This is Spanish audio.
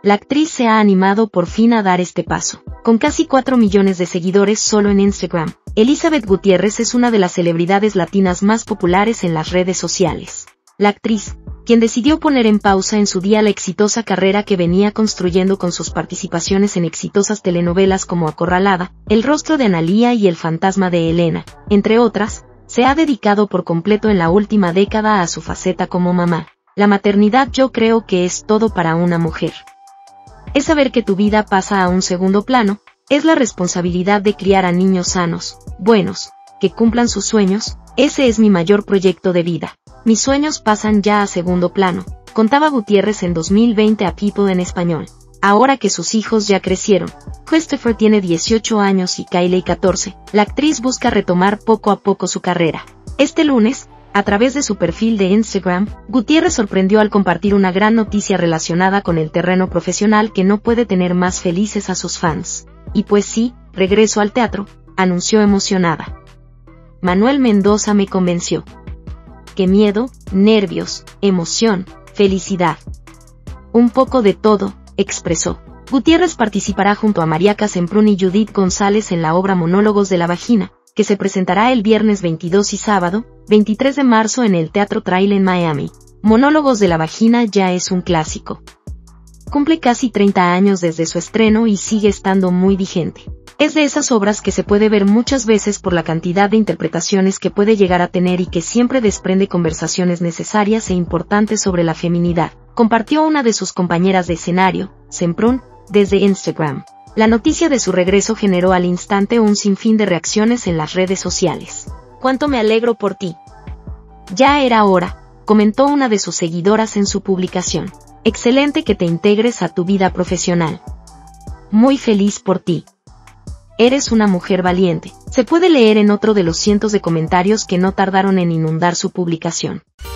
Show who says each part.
Speaker 1: La actriz se ha animado por fin a dar este paso. Con casi 4 millones de seguidores solo en Instagram, Elizabeth Gutiérrez es una de las celebridades latinas más populares en las redes sociales. La actriz, quien decidió poner en pausa en su día la exitosa carrera que venía construyendo con sus participaciones en exitosas telenovelas como Acorralada, El rostro de Analía y El fantasma de Elena, entre otras, se ha dedicado por completo en la última década a su faceta como mamá. La maternidad yo creo que es todo para una mujer. Es saber que tu vida pasa a un segundo plano, es la responsabilidad de criar a niños sanos, buenos, que cumplan sus sueños, ese es mi mayor proyecto de vida. Mis sueños pasan ya a segundo plano, contaba Gutiérrez en 2020 a People en español. Ahora que sus hijos ya crecieron, Christopher tiene 18 años y Kylie 14, la actriz busca retomar poco a poco su carrera. Este lunes, a través de su perfil de Instagram, Gutiérrez sorprendió al compartir una gran noticia relacionada con el terreno profesional que no puede tener más felices a sus fans. Y pues sí, regreso al teatro, anunció emocionada. Manuel Mendoza me convenció. Qué miedo, nervios, emoción, felicidad. Un poco de todo, expresó. Gutiérrez participará junto a Mariaca Semprún y Judith González en la obra Monólogos de la Vagina, que se presentará el viernes 22 y sábado, 23 de marzo en el Teatro Trail en Miami. Monólogos de la Vagina ya es un clásico. Cumple casi 30 años desde su estreno y sigue estando muy vigente. Es de esas obras que se puede ver muchas veces por la cantidad de interpretaciones que puede llegar a tener y que siempre desprende conversaciones necesarias e importantes sobre la feminidad, compartió una de sus compañeras de escenario, Semprún, desde Instagram. La noticia de su regreso generó al instante un sinfín de reacciones en las redes sociales. «Cuánto me alegro por ti». «Ya era hora», comentó una de sus seguidoras en su publicación. «Excelente que te integres a tu vida profesional. Muy feliz por ti. Eres una mujer valiente», se puede leer en otro de los cientos de comentarios que no tardaron en inundar su publicación.